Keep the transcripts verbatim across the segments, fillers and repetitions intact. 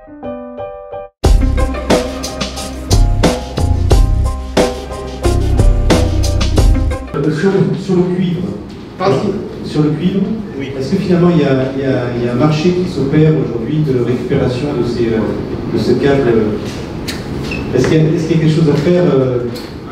Sur le, sur le cuivre, Pardon. sur le cuivre, Oui. Est-ce que finalement il y a, il y a, il y a un marché qui s'opère aujourd'hui de récupération de, ces, de ce câble? Est-ce qu'il y, est qu'il y a quelque chose à faire euh...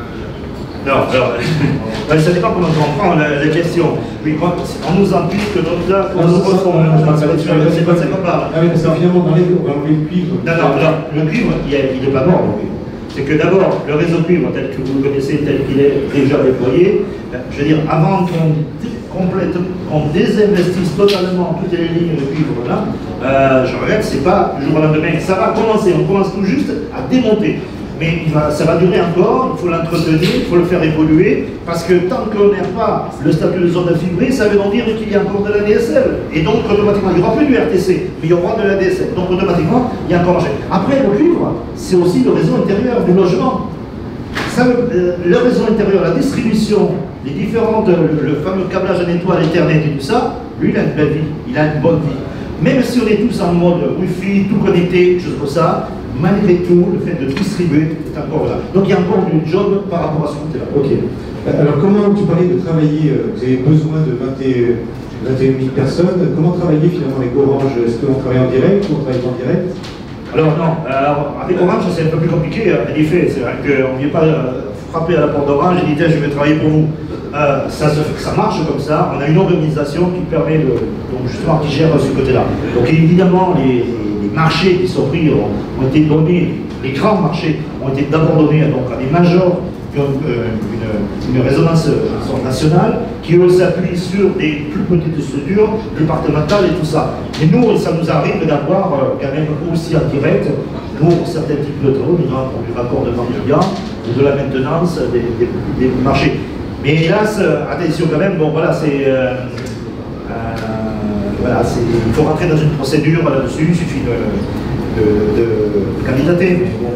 Non, alors, ça dépend comment on prend la, la question. Oui, on nous implique que donc là, quand nous refont, c'est pas ça qu'on parle. Ah oui, parce que finalement, on va enlever le cuivre. Non, non, non, le cuivre, il n'est pas mort, le cuivre. C'est que d'abord, le réseau cuivre, tel que vous le connaissez, tel qu'il est déjà déployé, je veux dire, avant qu'on complètement, qu'on désinvestisse totalement toutes les lignes de cuivre là, euh, je regrette, c'est pas du jour au lendemain. Ça va commencer, on commence tout juste à démonter. Mais il va, ça va durer encore, il faut l'entretenir, il faut le faire évoluer, parce que tant qu'on n'a pas le statut de zone fibrée, ça veut donc dire qu'il y a encore de la D S L. Et donc, automatiquement, il n'y aura plus du R T C, mais il y aura de la D S L. Donc, automatiquement, il y a encore marché. Après, le cuivre, c'est aussi le réseau intérieur du logement. Ça, le, le réseau intérieur, la distribution, les différentes, le, le fameux câblage en étoile, Ethernet et tout ça, lui, il a une belle vie, il a une bonne vie. Même si on est tous en mode Wi-Fi, tout connecté, choses comme ça, malgré tout, le fait de distribuer est encore là. Donc il y a encore du job par rapport à ce côté-là. Ok. Alors comment tu parlais de travailler, vous avez besoin de vingt et une mille personnes, comment travailler finalement avec Orange? Est-ce qu'on travaille en direct ou on travaille en direct? Alors non, alors, avec Orange c'est un peu plus compliqué, en effet, c'est vrai qu'on ne vient pas euh, frapper à la porte d'Orange et dire je vais travailler pour vous. Euh, ça, ça marche comme ça, on a une organisation qui permet de, donc justement qui gère ce côté-là. Donc évidemment les, les marchés qui sont pris ont, ont été donnés, les grands marchés ont été d'abord donnés donc, à des majors qui ont euh, une, une résonance nationale, qui eux s'appuient sur des plus petites structures, départementales et tout ça. Et nous, ça nous arrive d'avoir euh, quand même aussi en direct, pour certains types de travaux, pour du raccordement client, ou de la maintenance des, des, des marchés. Mais hélas, attention quand même, bon voilà, c'est... Euh, euh, voilà, il faut rentrer dans une procédure là-dessus, il suffit de, de, de, de candidater. Mais bon,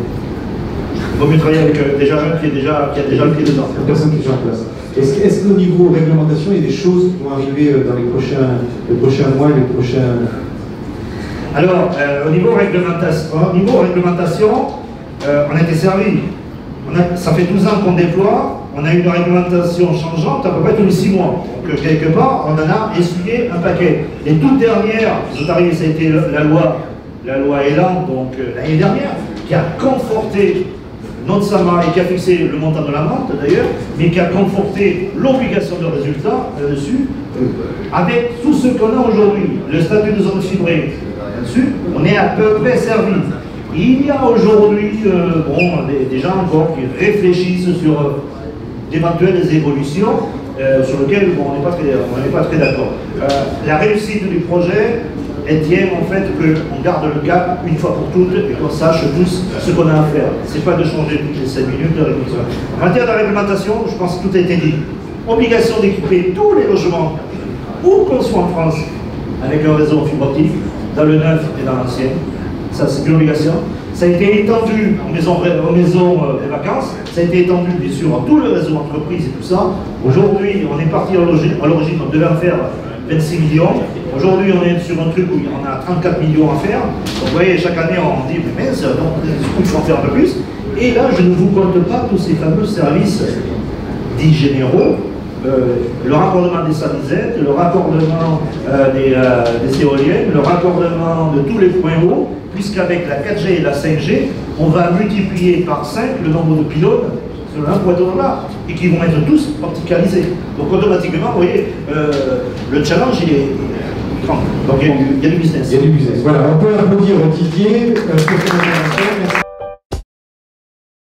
il vaut mieux travailler avec des jeunes qui, est déjà, qui a déjà le pied dedans. Personne qui est en place. Est-ce est qu'au niveau réglementation, il y a des choses qui vont arriver dans les prochains, les prochains mois, les prochains... Alors, euh, au niveau réglementation, au niveau réglementation euh, on a été servi. On a, ça fait douze ans qu'on déploie. On a une réglementation changeante à peu près tous les six mois. Donc quelque part, on en a essuyé un paquet. Les toutes dernières qui sont arrivées, ça a été la loi, la loi Elan, donc euh, l'année dernière, qui a conforté non seulement et qui a fixé le montant de l'amende d'ailleurs, mais qui a conforté l'obligation de résultat là-dessus, avec tout ce qu'on a aujourd'hui, le statut de zone fibrée là-dessus, on est à peu près servi. Il y a aujourd'hui euh, bon, des, des gens encore qui réfléchissent sur euh, d'éventuelles évolutions euh, sur lesquelles bon, on n'est pas très, pas très d'accord. Euh, la réussite du projet, elle tient en fait qu'on garde le cap une fois pour toutes et qu'on sache tous ce qu'on a à faire. C'est pas de changer toutes les cinq minutes de réglementation. En matière de réglementation, je pense que tout a été dit. Obligation d'équiper tous les logements, où qu'on soit en France, avec un réseau fibre optique, dans le neuf et dans l'ancien. Ça, c'est une obligation. Ça a été étendu aux maisons, aux maisons euh, des vacances, ça a été étendu bien sûr à tout le réseau entreprise et tout ça. Aujourd'hui, on est parti à l'origine, on devait en faire vingt-six millions. Aujourd'hui, on est sur un truc où on a trente-quatre millions à faire. Donc, vous voyez, chaque année, on dit, mais mince, donc il faut en faire un peu plus. Et là, je ne vous compte pas tous ces fameux services dits généraux. Euh, le raccordement des satellites, le raccordement euh, des, euh, des éoliennes, le raccordement de tous les points hauts, puisqu'avec la quatre G et la cinq G, on va multiplier par cinq le nombre de pylônes sur un point là, et qui vont être tous opticalisés. Donc automatiquement, vous voyez, euh, le challenge, il est grand. Donc il y, a du, il y a du business. Il y a du business. Voilà, on peut applaudir Didier euh, pour cette intervention.